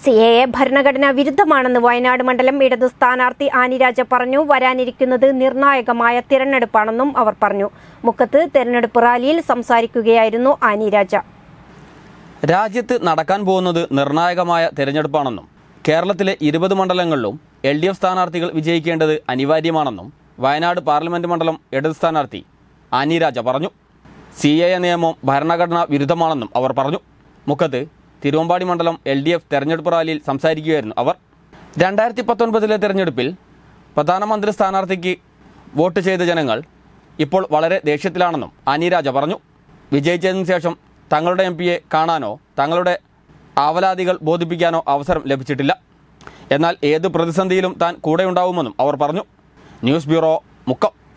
CAA ഭരണഘടനാ വിരുദ്ധമാണെന്ന് വയനാട് മണ്ഡലം ഇടത് സ്ഥാനാർത്ഥി ആനി രാജ പറഞ്ഞു. വരാനിരിക്കുന്നത് നിർണായകമായ തിരഞ്ഞെടുപ്പാണെന്നും അവർ പറഞ്ഞു. മുക്കത്ത് തെരഞ്ഞെടുപ്പ് റാലിയിൽ സംസാരിക്കുകയായിരുന്നു ആനി രാജ. രാജ്യത്ത് നടക്കാൻ പോകുന്നത് നിർണായകമായ തിരഞ്ഞെടുപ്പാണെന്നും കേരളത്തിലെ 20 മണ്ഡലങ്ങളിലും LDF സ്ഥാനാർത്ഥികൾ വിജയിക്കേണ്ടത് അനിവാര്യമാണെന്നും വയനാട് പാർലമെന്റ് മണ്ഡലം ഇടത് സ്ഥാനാർത്ഥി ആനി രാജ പറഞ്ഞു. CAA നിയമം ഭരണഘടനാ വിരുദ്ധമാണെന്നും അവർ പറഞ്ഞു. മുക്കത്ത് തിരുവമ്പാടി മണ്ഡലം LDF തെരഞ്ഞെടുപ്പ് റാലിയിൽ സംസാരിക്കുകയായിരുന്നു അവർ. 2019 തെരഞ്ഞെടുപ്പിൽ പ്രധാനമന്ത്രി സ്ഥാനാർത്ഥിക്ക് വോട്ട് ചെയ്ത ജനങ്ങൾ ഇപ്പോൾ വളരെ ദേഷ്യത്തിലാണെന്നും ആനി രാജ പറഞ്ഞു. വിജയിച്ചതിനു ശേഷം തങ്ങളുടെ MP കാണാനോ തങ്ങളുടെ ആവലാതികൾ ബോധിപ്പിക്കാനോ അവസരം ലഭിച്ചിട്ടില്ല. എന്നാൽ ഏത് പ്രതിസന്ധിയിലും താൻ കൂടെയുണ്ടാവുമെന്നും അവർ പറഞ്ഞു. News bureau, Mukkam.